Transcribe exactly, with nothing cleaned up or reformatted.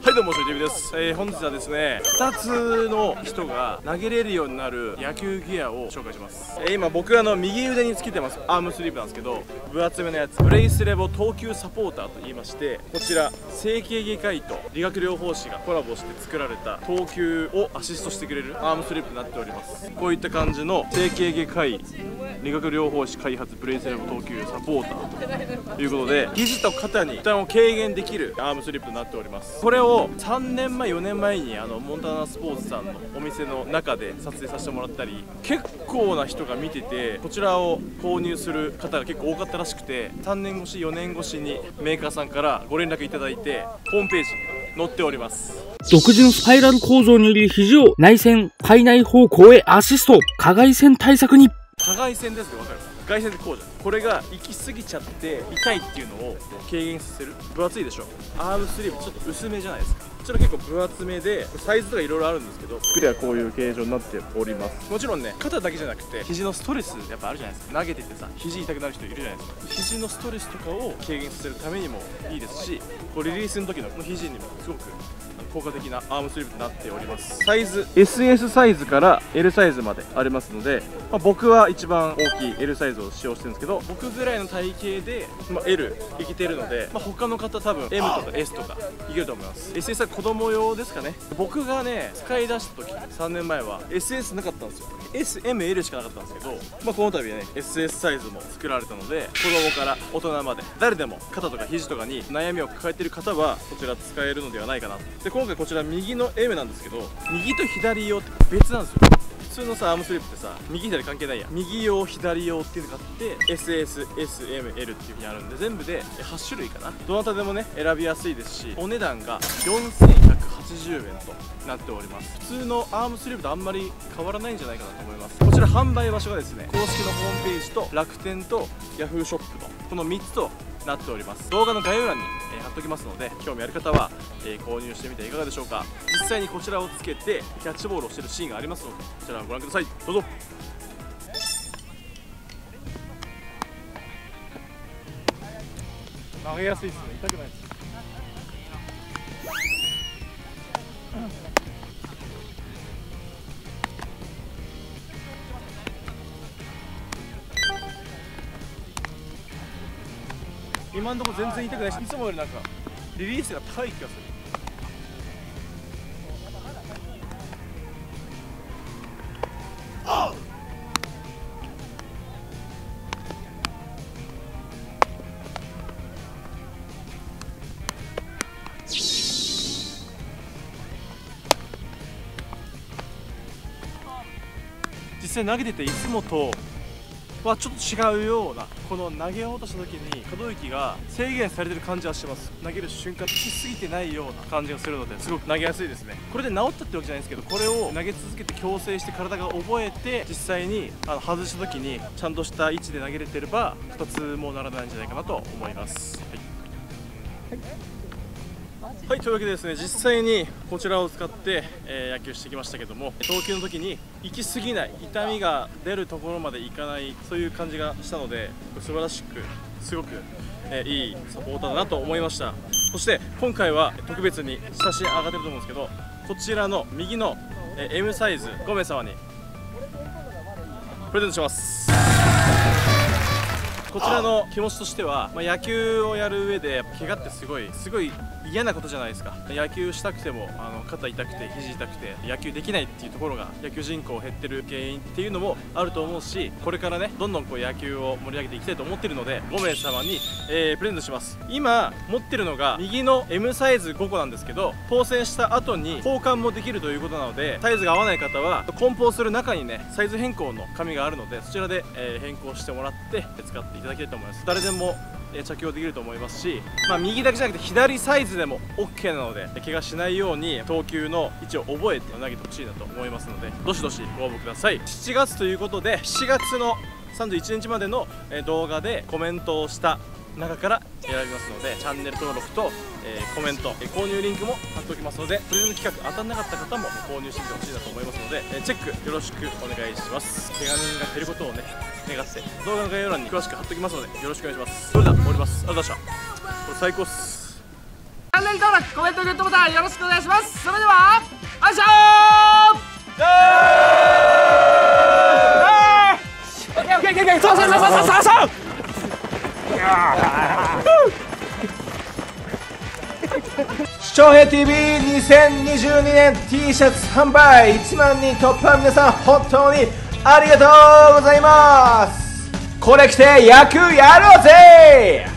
はいどうも、しょいてびです。えー、本日はですね、ふたつの人が投げれるようになる野球ギアを紹介します。えー、今僕あの右腕につけてますアームスリーブなんですけど、分厚めのやつ、ブレイスレボ投球サポーターと言いまして、こちら整形外科医と理学療法士がコラボして作られた投球をアシストしてくれるアームスリーブになっております。こういった感じの整形外科医理学療法士開発ブレイスレボ投球サポーターということで、肘と肩に負担を軽減できるアームスリーブとなっております。これをさんねんまえよねんまえにあのモンタナスポーツさんのお店の中で撮影させてもらったり、結構な人が見てて、こちらを購入する方が結構多かったらしくて、さんねんごしよねんごしにメーカーさんからご連絡いただいてホームページ載っております。 独自のスパイラル構造により肘を内線体内方向へアシスト。下外線対策に。 下外線ですね、分かる。外線ってこうじゃん。これが行き過ぎちゃって痛いっていうのを軽減させる。分厚いでしょ。アームスリーブちょっと薄めじゃないですか。こちら結構分厚めでサイズとかいろいろあるんですけど、作りはこういう形状になっております。もちろんね、肩だけじゃなくて肘のストレスやっぱあるじゃないですか。投げててさ肘痛くなる人いるじゃないですか。肘のストレスとかを軽減させるためにもいいですし、こうリリースの時のこの肘にもすごく効果的なアームスリーブとなっております。サイズ エスエス サイズから エル サイズまでありますので、まあ、僕は一番大きい エル サイズを使用してるんですけど、僕ぐらいの体型で、まあ、エル いけてるので、まあ、他の方多分 エム とか エス とかいけると思います。 エスエス は子供用ですかね。僕がね使い出した時さんねんまえは エスエス なかったんですよ。 エス、エム、エル しかなかったんですけど、まあ、この度はね エスエス サイズも作られたので、子供から大人まで誰でも肩とか肘とかに悩みを抱えている方はこちら使えるのではないかな。で今回こちら右の エム なんですけど、右と左用って別なんですよ。普通のさアームスリーブってさ右左関係ないやん。右用左用っていうのがあって エスエス、エス、エム、エル っていう風にあるんで、全部ではちしゅるいかな。どなたでもね選びやすいですし、お値段がよんせんひゃくはちじゅうえんとなっております。普通のアームスリーブとあんまり変わらないんじゃないかなと思います。こちら販売場所がですね、公式のホームページと楽天と ヤフー ショップとこのみっつとなっております。動画の概要欄に、えー、貼っときますので、興味ある方は、えー、購入してみてはいかがでしょうか。実際にこちらをつけてキャッチボールをしているシーンがありますので、こちらをご覧ください。どうぞ。投げやすいですね。痛くないです。今のところ全然痛くないし、いつもよりなんかリリースが高い気がする。あっ、実際投げてていつもとはちょっと違うような、この投げようとした時に可動域が制限されてる感じはします。投げる瞬間効きすぎてないような感じがするので、すごく投げやすいですね。これで治ったってわけじゃないんですけど、これを投げ続けて矯正して体が覚えて、実際にあの外した時にちゃんとした位置で投げれてればふたつもならないんじゃないかなと思います。はい、はい、というわけでですね、実際にこちらを使って、えー、野球してきましたけども、投球の時に行き過ぎない、痛みが出るところまでいかない、そういう感じがしたので、素晴らしくすごく、えー、いいサポーターだなと思いました。そして今回は特別に写真上がってると思うんですけど、こちらの右の、えー、エム サイズごめいさまにプレゼントします。こちらの気持ちとしては、まあ、野球をやる上で怪我ってすごいすごい嫌なことじゃないですか。野球したくてもあの肩痛くて肘痛くて野球できないっていうところが野球人口減ってる原因っていうのもあると思うし、これからねどんどんこう野球を盛り上げていきたいと思ってるので、ごめいさまに、えー、プレゼントします。今持ってるのが右の エム サイズごこなんですけど、当選した後に交換もできるということなので、サイズが合わない方は梱包する中にねサイズ変更の紙があるので、そちらで、えー、変更してもらって使っていただけると思います。誰でも着用できると思いますし、まあ、右だけじゃなくて左サイズでも オーケー なので、怪我しないように投球の位置を覚えて投げてほしいなと思いますので、どしどしご応募ください。しちがつということで、しちがつのさんじゅういちにちまでの動画でコメントをした中から選びますので、チャンネル登録と、えー、コメント、えー、購入リンクも貼っておきますので、プレゼント企画当たんなかった方も購入してみてほしいなと思いますので、えー、チェックよろしくお願いします。怪我人が減ることをね願って動画の概要欄に詳しく貼っておきますので、よろしくお願いします。それでは終わります。ありがとうございました。これ最高っす。 ネル登録、コメント、グッドボタンよろしくお願いします。それではよいしょー。オッケーオッケーオッケー、そうそうそうそうそうそう。 視聴兵 ティーブイにせんにじゅうにねん T シャツ販売いちまんにん突破、皆さん本当にありがとうございます。これ着て役やろうぜ。